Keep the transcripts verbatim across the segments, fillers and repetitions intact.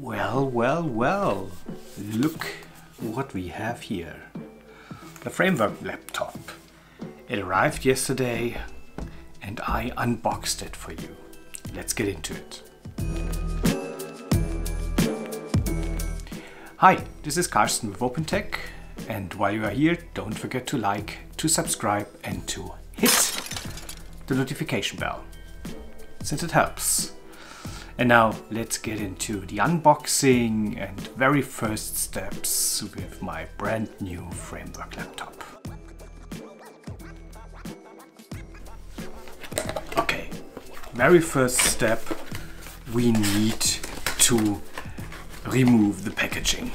Well, well, well, look what we have here. The Framework laptop. It arrived yesterday and I unboxed it for you. Let's get into it. Hi, this is Carsten with OpenTech, and while you are here, don't forget to like, to subscribe and to hit the notification bell, since it helps. And now let's get into the unboxing and very first steps with my brand new Framework laptop. Okay, very first step, we need to remove the packaging.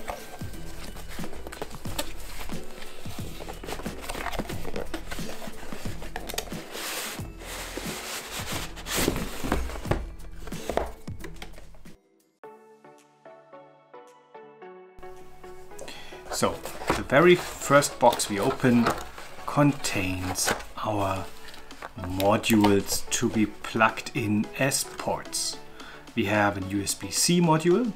So, the very first box we open contains our modules to be plugged in as ports. We have a U S B C module.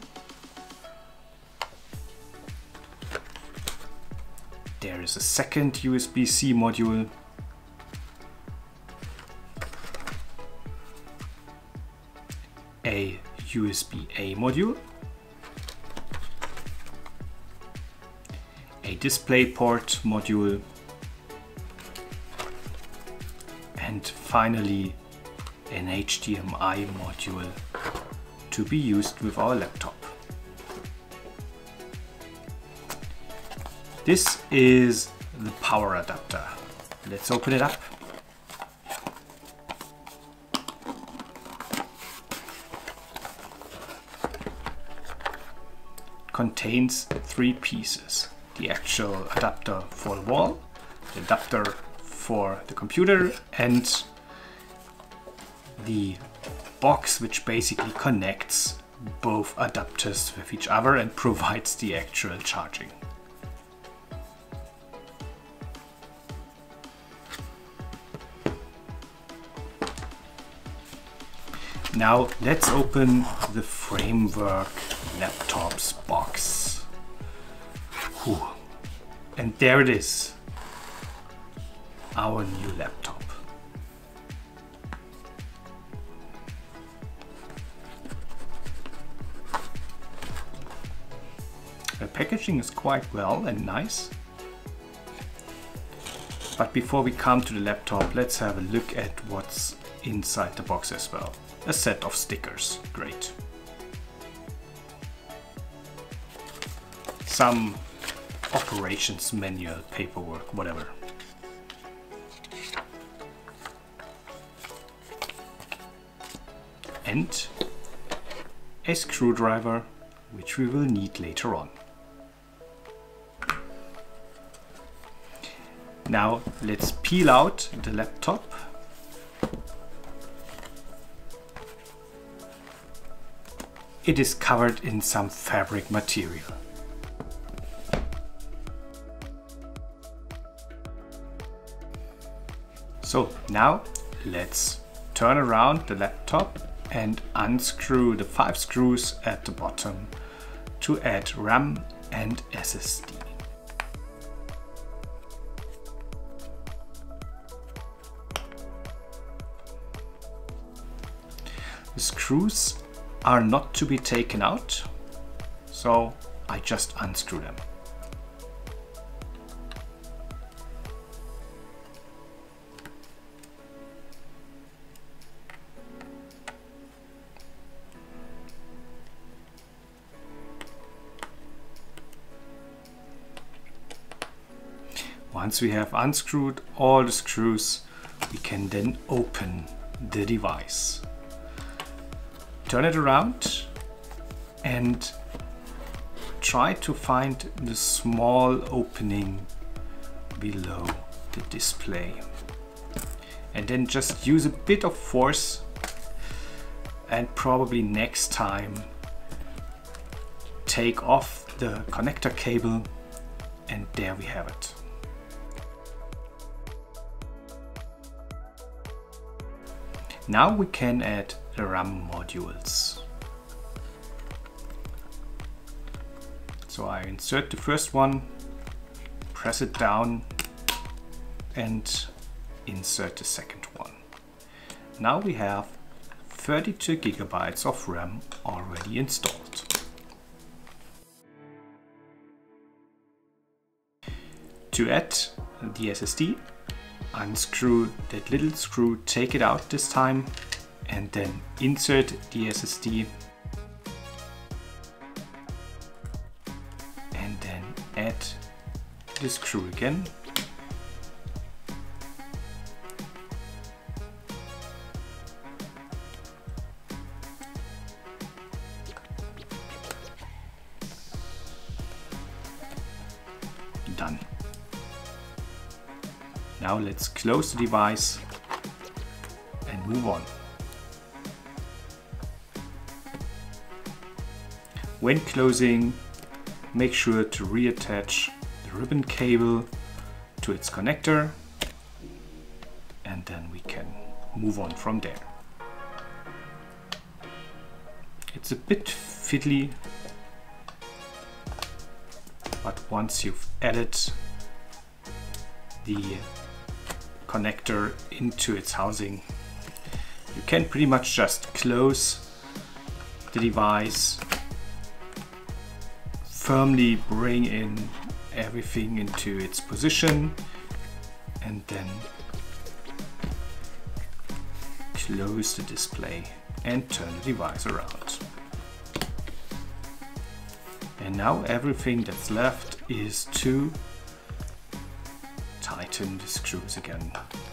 There is a second U S B C module. A U S B A module. A DisplayPort module, and finally an H D M I module to be used with our laptop. This is the power adapter. Let's open it up. It contains three pieces. The actual adapter for the wall, the adapter for the computer, and the box which basically connects both adapters with each other and provides the actual charging. Now let's open the Framework laptop's box. Whew. And there it is, our new laptop. The packaging is quite well and nice. But before we come to the laptop, let's have a look at what's inside the box as well. A set of stickers, great. Some operations manual, paperwork, whatever. And a screwdriver, which we will need later on. Now let's peel out the laptop. It is covered in some fabric material. So now let's turn around the laptop and unscrew the five screws at the bottom to add RAM and S S D. The screws are not to be taken out, so I just unscrew them. Once we have unscrewed all the screws, we can then open the device. Turn it around and try to find the small opening below the display. And then just use a bit of force, and probably next time take off the connector cable, and there we have it. Now we can add the RAM modules. So I insert the first one, press it down and insert the second one. Now we have thirty-two gigabytes of RAM already installed. To add the S S D, unscrew that little screw, take it out this time, and then insert the S S D and then add the screw again. Done. Now let's close the device and move on. When closing, make sure to reattach the ribbon cable to its connector, and then we can move on from there. It's a bit fiddly, but once you've added the connector into its housing, you can pretty much just close the device, firmly bring in everything into its position, and then close the display and turn the device around. And now everything that's left is to tighten the screws again.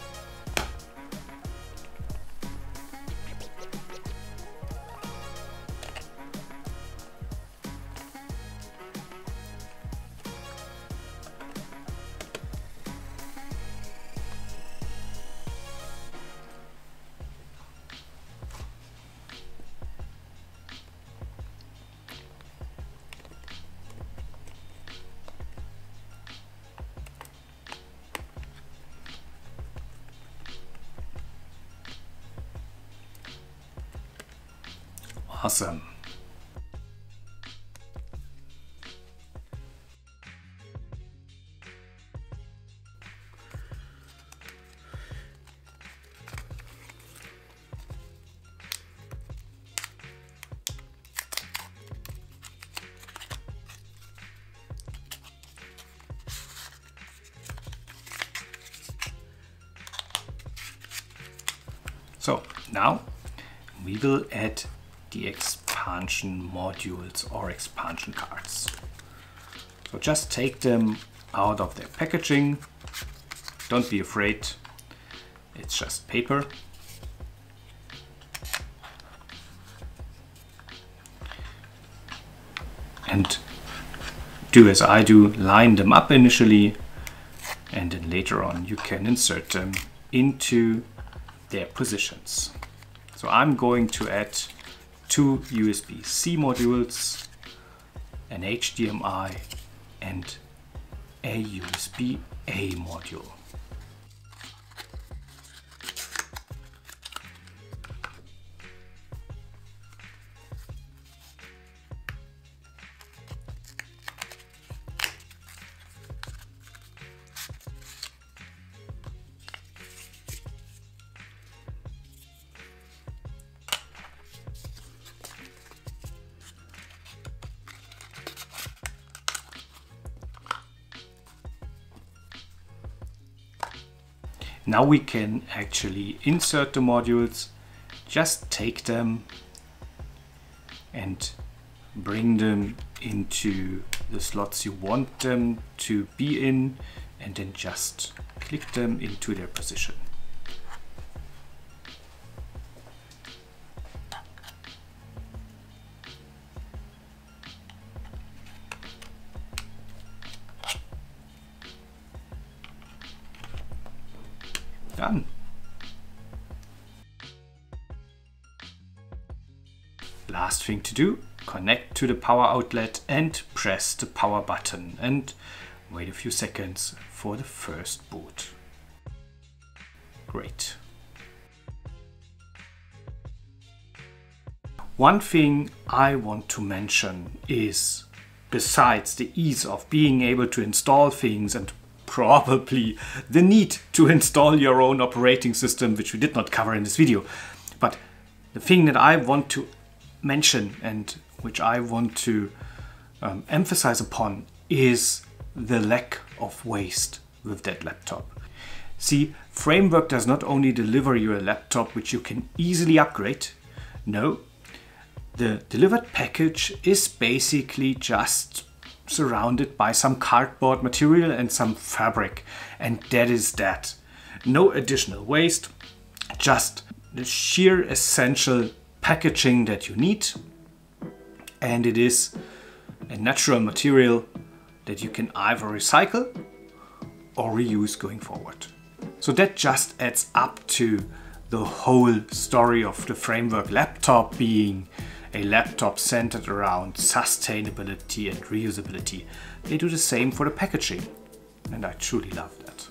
Awesome. So now we will add the expansion modules or expansion cards. So just take them out of their packaging. Don't be afraid, it's just paper. And do as I do, line them up initially, and then later on you can insert them into their positions. So I'm going to add two U S B C modules, an H D M I and a U S B A module. Now we can actually insert the modules. Just take them and bring them into the slots you want them to be in, and then just click them into their position. Done. Last thing to do, connect to the power outlet and press the power button and wait a few seconds for the first boot. Great. One thing I want to mention is besides the ease of being able to install things and probably the need to install your own operating system, which we did not cover in this video. But the thing that I want to mention and which I want to um, emphasize upon is the lack of waste with that laptop. See, Framework does not only deliver you a laptop which you can easily upgrade. No, the delivered package is basically just surrounded by some cardboard material and some fabric, and that is that. No additional waste, just the sheer essential packaging that you need, and it is a natural material that you can either recycle or reuse going forward. So that just adds up to the whole story of the Framework laptop being a laptop centered around sustainability and reusability. They do the same for the packaging, and I truly love that.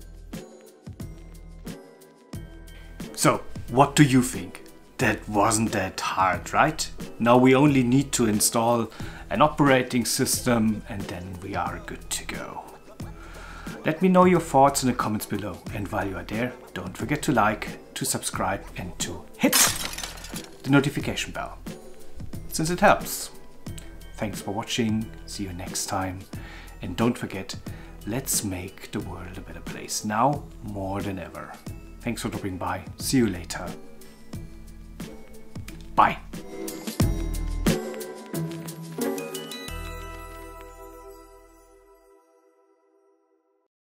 So, what do you think? That wasn't that hard, right? Now we only need to install an operating system and then we are good to go. Let me know your thoughts in the comments below, and while you are there, don't forget to like, to subscribe and to hit the notification bell, since it helps. Thanks for watching, see you next time, and don't forget, let's make the world a better place now more than ever. Thanks for dropping by, see you later. Bye.